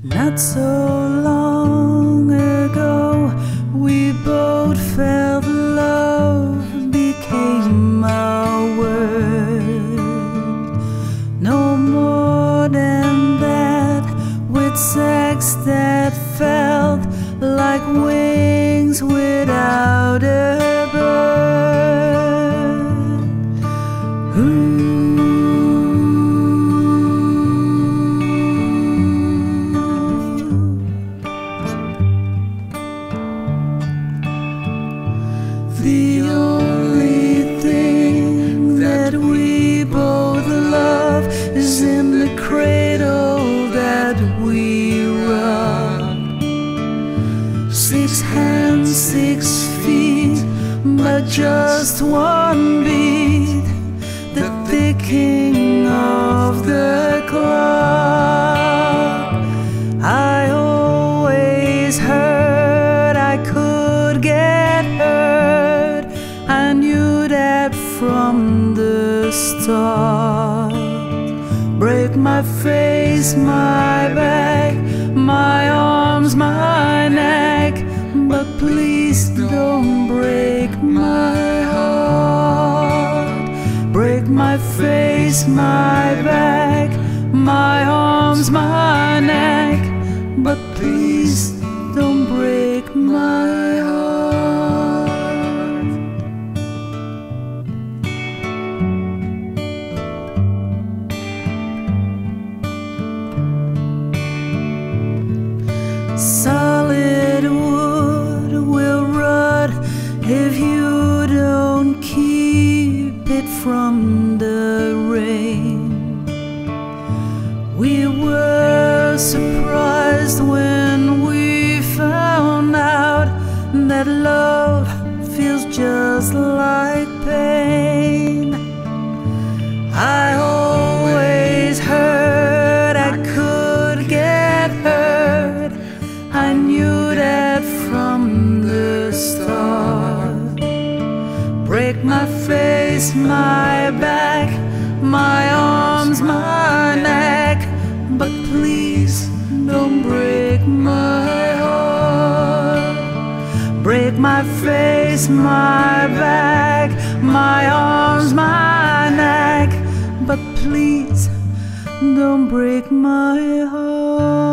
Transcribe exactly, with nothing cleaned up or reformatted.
Not so long ago, we both felt love became our word. No more than that, with sex that felt like wings without a bird. Ooh. The only thing that we both love is in the cradle that we rock. Six hands, six feet, but just one beat, the ticking of the clock. I always heard I could get hurt. I knew that from the start. Break my face, my back, my arms, my neck, but please don't break my heart. Break my face, my back, my arms, my neck, but please don't break my heart. Solid wood will rot if you don't keep it from the rain. We were surprised when we found out that love feels just like pain. I always heard I could get hurt. I knew that from the start. Break my face, my back, my arms, my neck, but please don't break my heart. Break my face, my back, my arms, my neck, but please don't break my heart.